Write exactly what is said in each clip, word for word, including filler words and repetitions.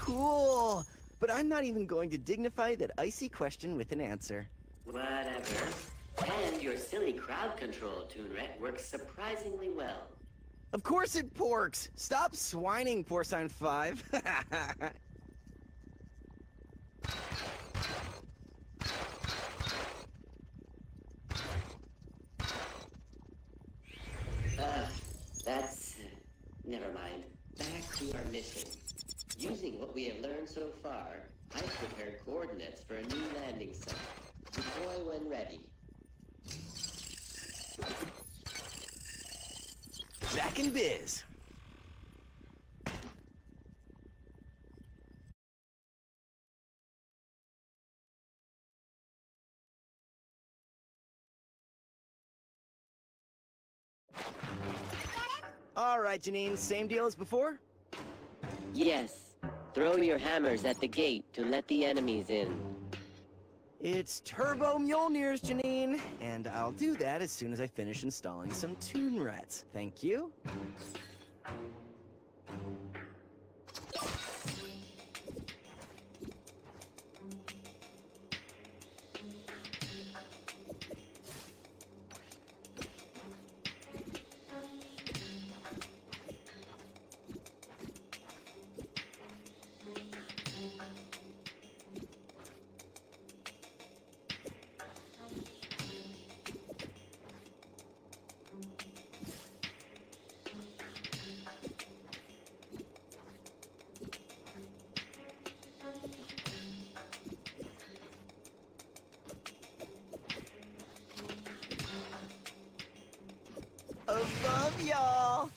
cool! But I'm not even going to dignify that icy question with an answer. Whatever. And your silly crowd control, ToonHead, works surprisingly well. Of course it porks! Stop swining, Porcine five! Uh, that's... Uh, never mind. Back to our mission. Using what we have learned so far, I've prepared coordinates for a new landing site. Deploy when ready. Back in biz! All right, Janine, same deal as before? Yes. Throw your hammers at the gate to let the enemies in. It's Turbo Mjolnirs, Janine, and I'll do that as soon as I finish installing some Toon Rats. Thank you. Above y'all!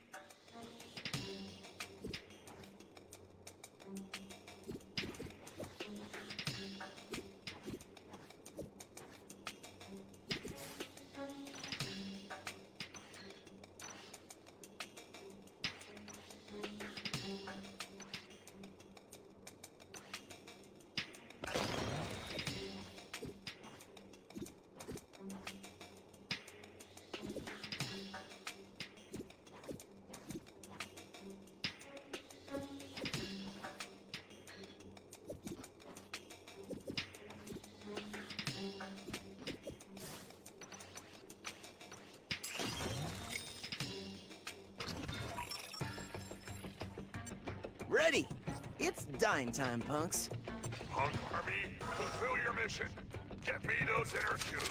Ready! It's dine time, punks. Punk Army, fulfill your mission. Get me those inner tubes.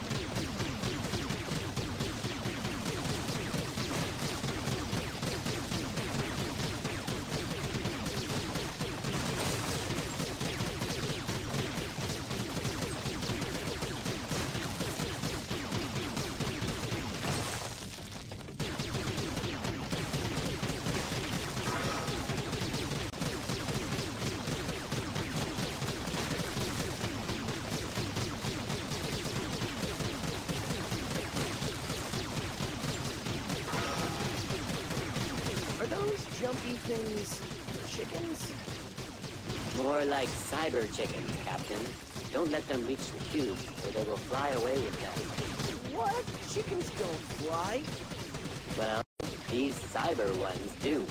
Are those jumpy things chickens? More like cyber chickens, Captain. Don't let them reach the cube, or they will fly away with them. What? Chickens don't fly. Well, these cyber ones do.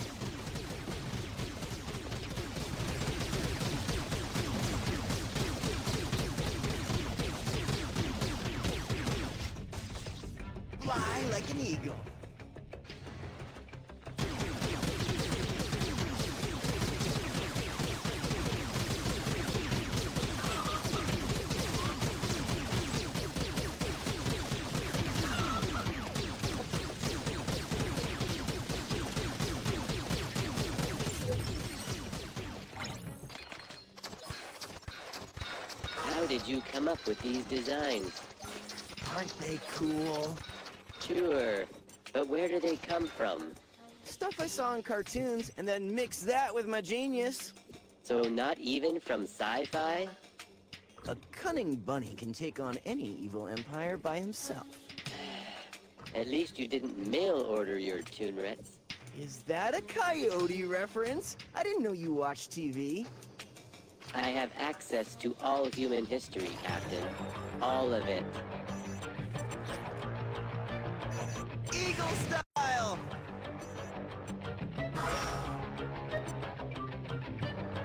Fly like an eagle. How did you come up with these designs? Aren't they cool? Sure, but where do they come from? Stuff I saw in cartoons, and then mix that with my genius. So not even from sci-fi? A cunning bunny can take on any evil empire by himself. At least you didn't mail order your ToonRets. Is that a coyote reference? I didn't know you watched T V. I have access to all human history, Captain. All of it. Eagle style!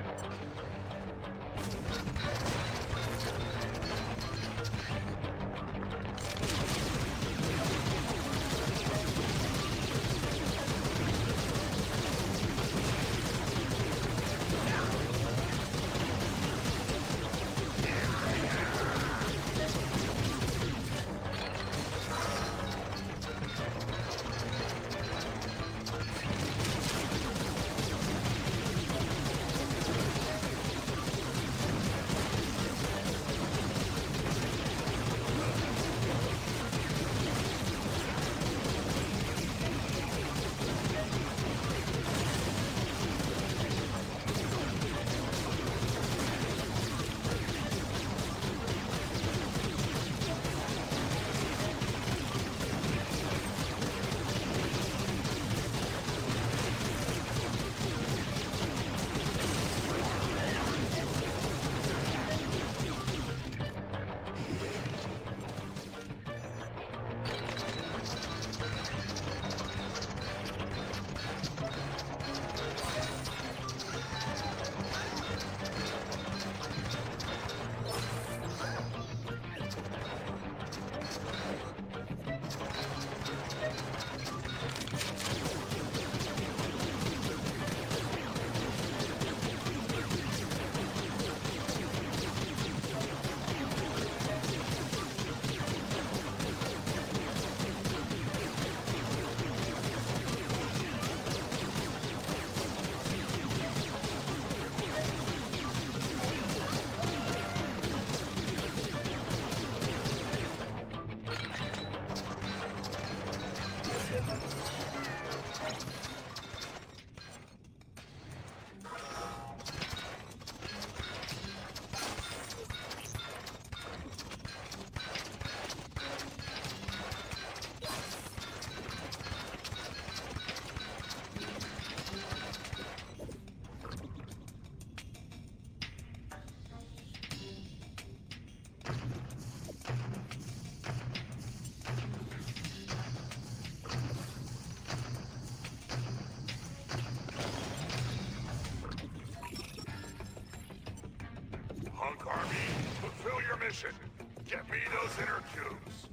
Fulfill your mission. Get me those inner cubes.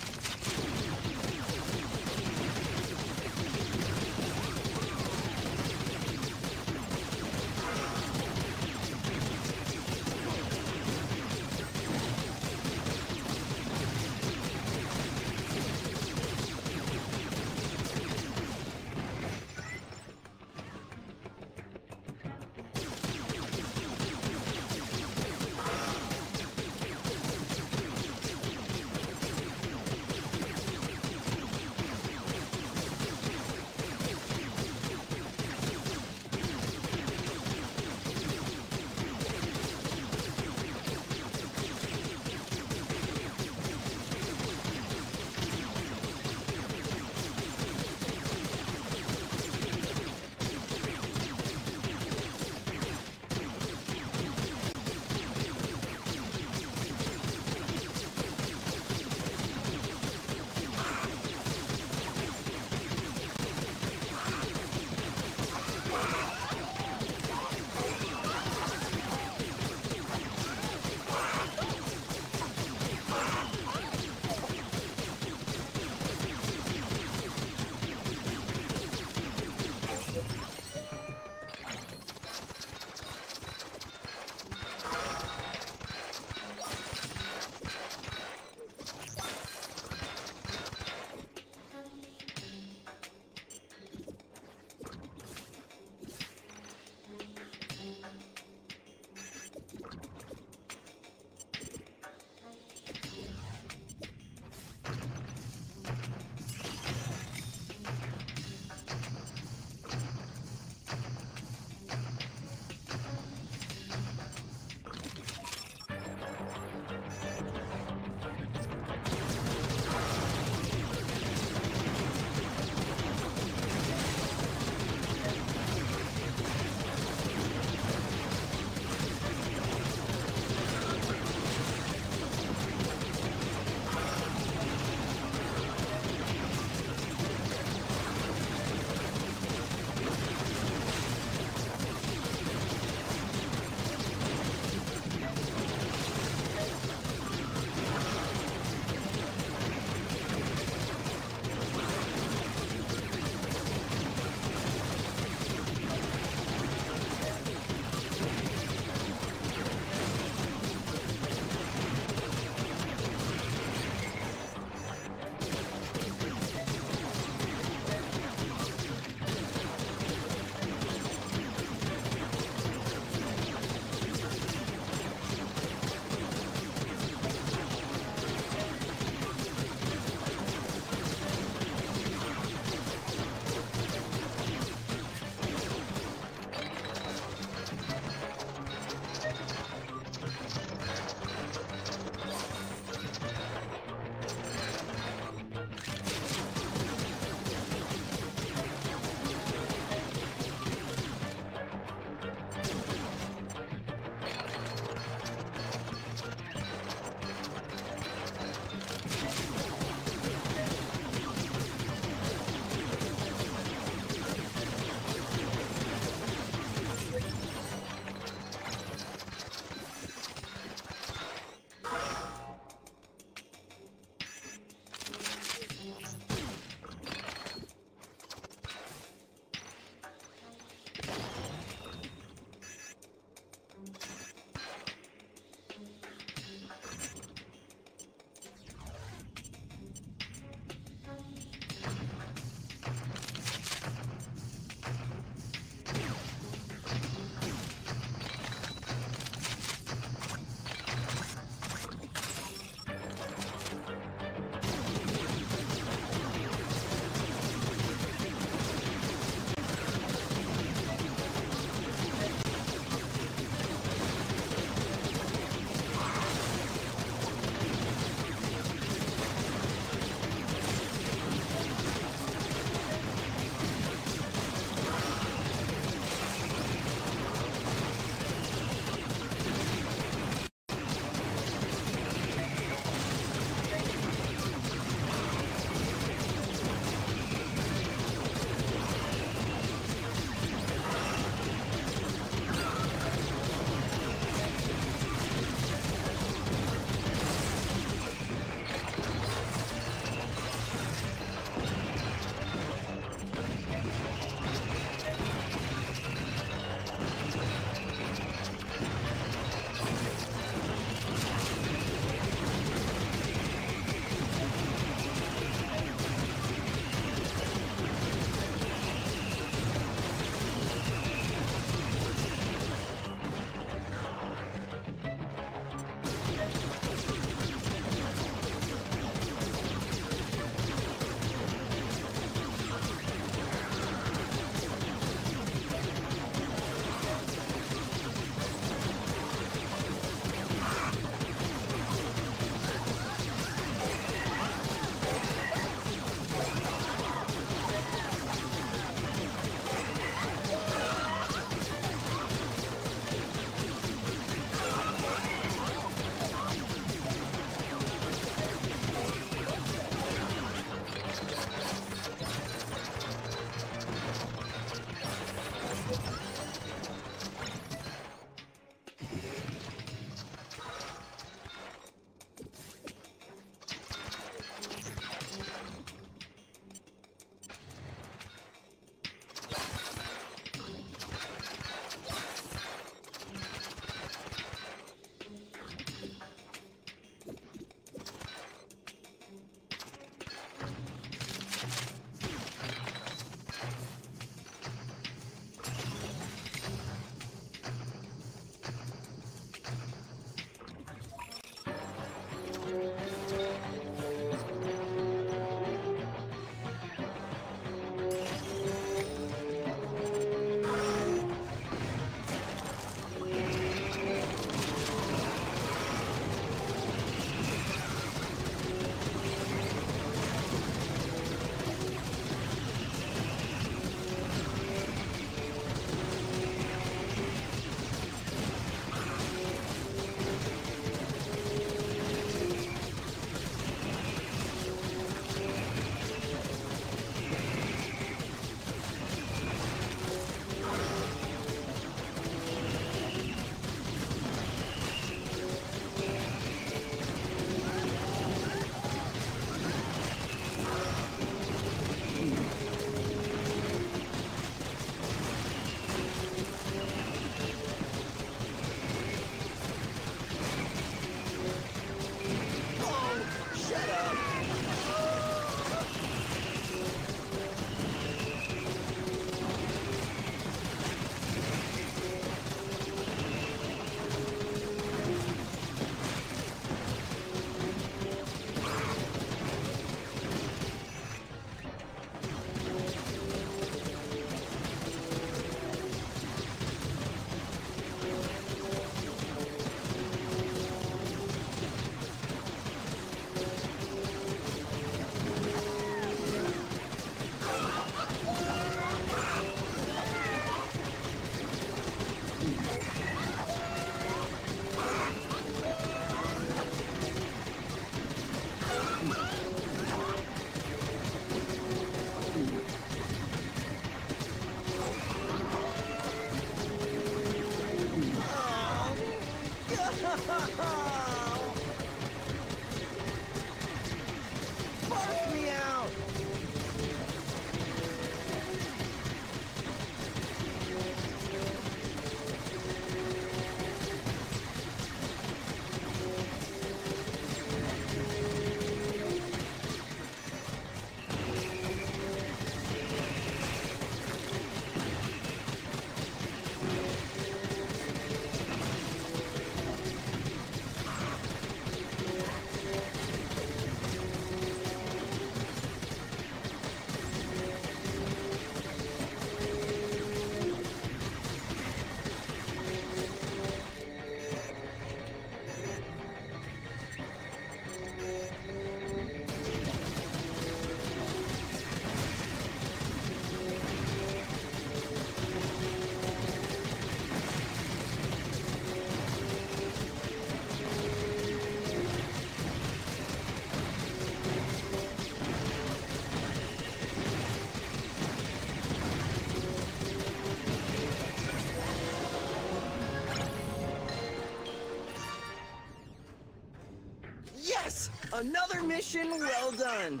Another mission well done.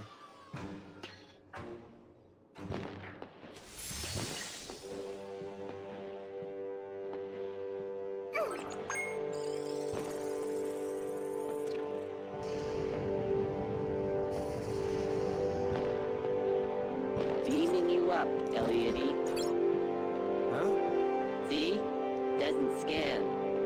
Beaming you up, Elliott. Huh? See? Doesn't scan.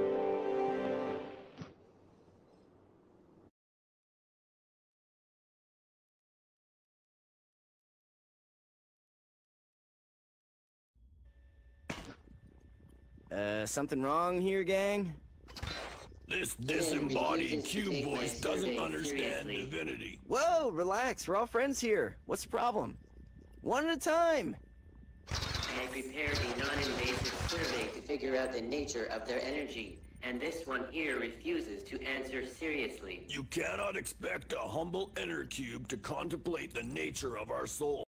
Uh, something wrong here, gang? This disembodied cube voice doesn't understand divinity. Whoa, relax. We're all friends here. What's the problem? One at a time. I prepared a non-invasive survey to figure out the nature of their energy, and this one here refuses to answer seriously. You cannot expect a humble inner cube to contemplate the nature of our soul.